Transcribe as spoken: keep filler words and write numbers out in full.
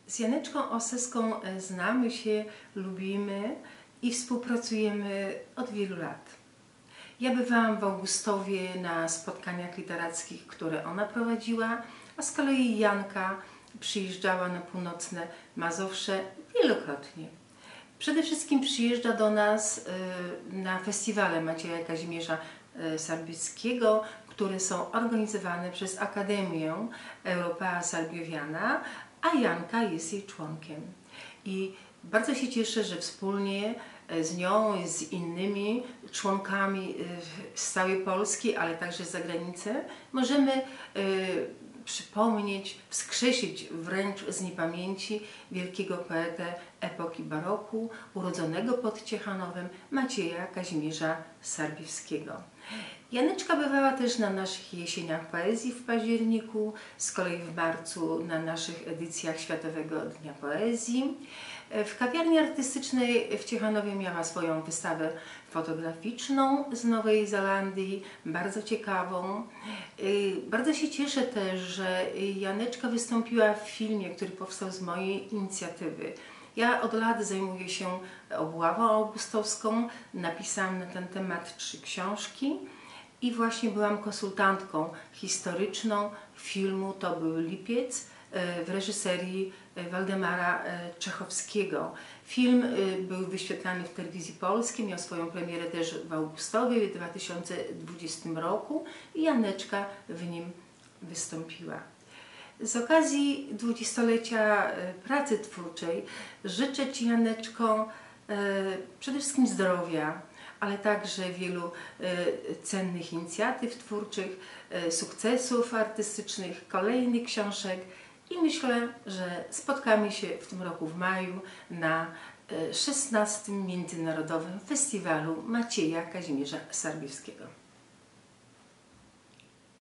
Z Janeczką Osseską znamy się, lubimy i współpracujemy od wielu lat. Ja bywałam w Augustowie na spotkaniach literackich, które ona prowadziła, a z kolei Janka przyjeżdżała na północne Mazowsze wielokrotnie. Przede wszystkim przyjeżdża do nas na festiwale Macieja Kazimierza Sarbiewskiego, które są organizowane przez Akademię Europea Salbiowiana, a Janka jest jej członkiem. I bardzo się cieszę, że wspólnie z nią i z innymi członkami z całej Polski, ale także z zagranicy możemy przypomnieć, wskrzesić wręcz z niepamięci wielkiego poetę epoki baroku, urodzonego pod Ciechanowem, Macieja Kazimierza Sarbiewskiego. Janeczka bywała też na naszych jesieniach poezji w październiku, z kolei w marcu na naszych edycjach Światowego Dnia Poezji. W kawiarni artystycznej w Ciechanowie miała swoją wystawę fotograficzną z Nowej Zelandii, bardzo ciekawą. Bardzo się cieszę też, że Janeczka wystąpiła w filmie, który powstał z mojej inicjatywy. Ja od lat zajmuję się obławą augustowską, napisałam na ten temat trzy książki i właśnie byłam konsultantką historyczną filmu To był lipiec w reżyserii Waldemara Czechowskiego. Film był wyświetlany w telewizji polskiej, miał swoją premierę też w Augustowie w dwa tysiące dwudziestym roku i Janeczka w nim wystąpiła. Z okazji dwudziestolecia pracy twórczej życzę Ci, Janeczko, przede wszystkim zdrowia, ale także wielu cennych inicjatyw twórczych, sukcesów artystycznych, kolejnych książek i myślę, że spotkamy się w tym roku w maju na szesnastym Międzynarodowym Festiwalu Macieja Kazimierza Sarbiewskiego.